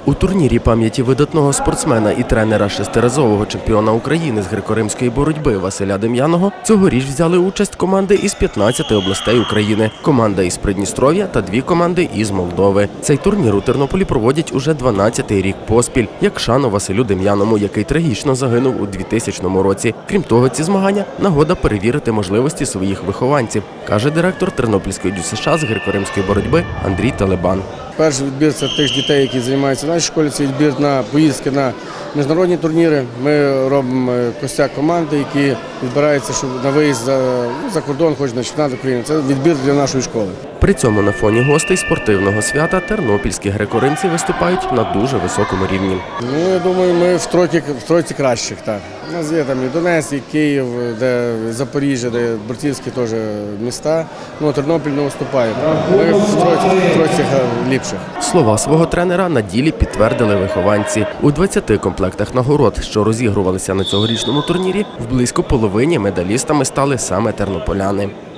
У турнірі пам'яті видатного спортсмена і тренера шестиразового чемпіона України з греко-римської боротьби Василя Дем'яного цьогоріч взяли участь команди із 15 областей України, команда із Придністров'я та 2 команди із Молдови. Цей турнір у Тернополі проводять уже 12-й рік поспіль, як шану Василю Дем'яному, який трагічно загинув у 2000 році. Крім того, ці змагання – нагода перевірити можливості своїх вихованців, каже директор Тернопільської ДЮСШ з греко-римської боротьби Андрій Талебан. Перший відбір – це тих дітей, які займаються в нашій школі, це відбір на поїздки на міжнародні турніри. Ми робимо костяк команди, які відбираються на виїзд за кордон, хоч на чемпіонат України. Це відбір для нашої школи. При цьому на фоні гостей спортивного свята тернопільські греко-римці виступають на дуже високому рівні. Я думаю, ми в тройці кращих. Так. У нас є там і Донецьк, і Київ, де Запоріжжя, де борцівські теж міста. Тернопіль не виступає. Ми в тройці ліпших. Слова свого тренера на ділі підтвердили вихованці. У 20 комплектах нагород, що розігрувалися на цьогорічному турнірі, в близько половині медалістами стали саме тернополяни.